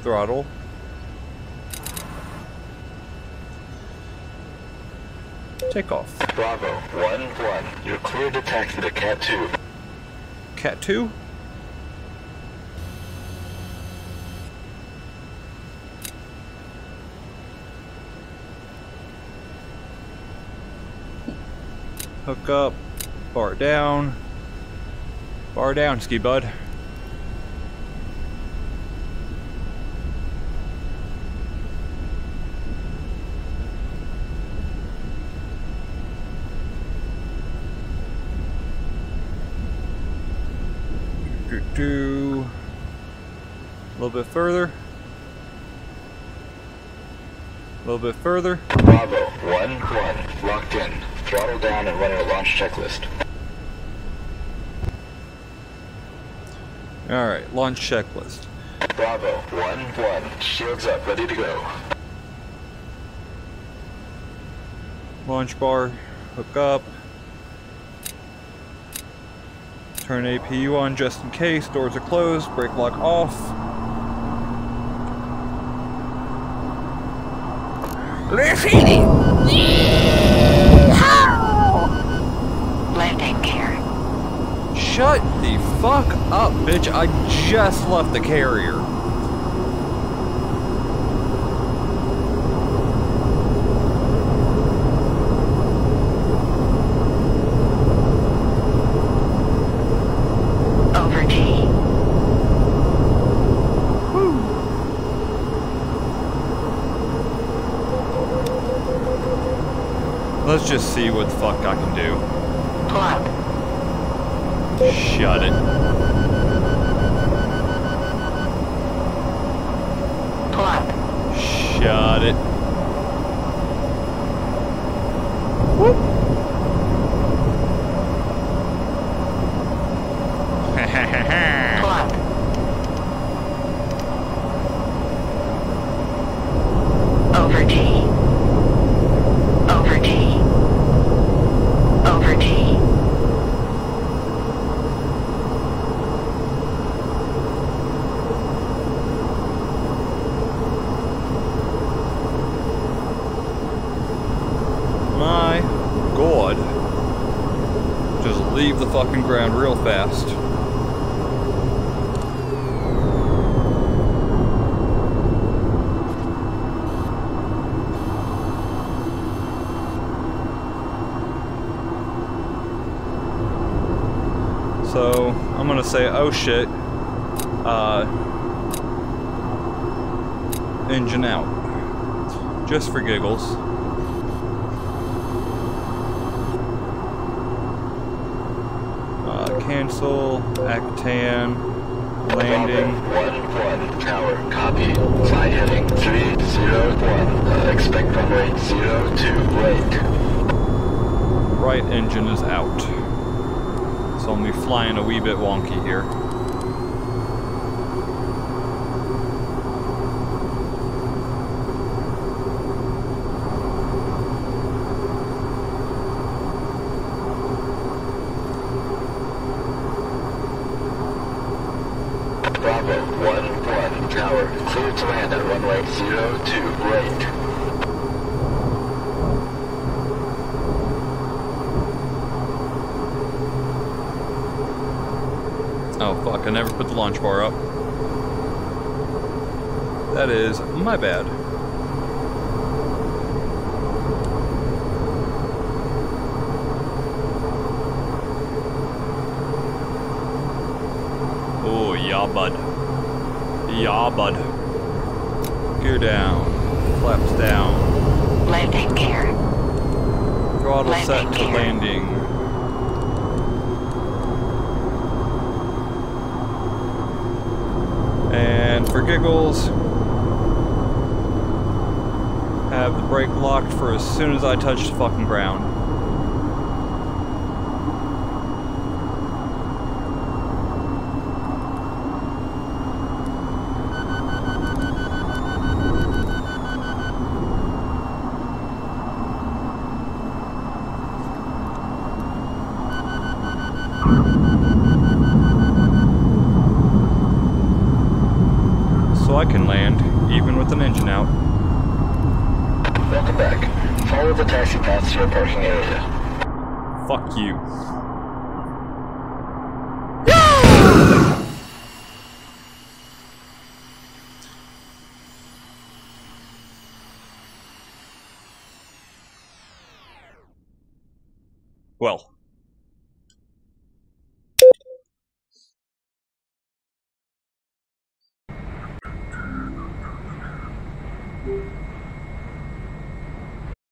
throttle. Take off. Bravo 1-1. You're clear to taxi to Cat 2. Cat 2? Hook up, bar down, ski bud. Do a little bit further. A little bit further. Bravo 1-1. Locked in. Throttle down and running a launch checklist. Alright, launch checklist. Bravo 1-1. Shields up, ready to go. Launch bar, hook up. Turn APU on just in case. Doors are closed. Brake lock off. Graffiti! Landing gear. Shut the fuck up, bitch. I just left the carrier. Over T. Let's just see what the fuck I can do. Pull up. Shut it. Pull up. Shut it. Pull up. Over T. Over T. Over T. My God. Just leave the fucking ground real fast. So, I'm gonna say, oh shit, engine out. Just for giggles. Cancel, Actan, landing. Bravo 1-1. Tower, copy. Flight heading 301. Expect runway 02. Wait. Right engine is out. So I'm gonna be flying a wee bit wonky here. Bravo 1-1. Tower, clear to land at runway 02. Wait. Oh fuck, I never put the launch bar up. That is my bad. Oh, yeah, bud. Yeah, bud. Gear down. Flaps down. Landing gear. Throttle Landing set to gear. landing. And for giggles, have the brake locked for as soon as I touch the fucking ground. So I can can land, even with an engine out. Welcome back. Follow the taxi path to your parking area. Fuck you. Well,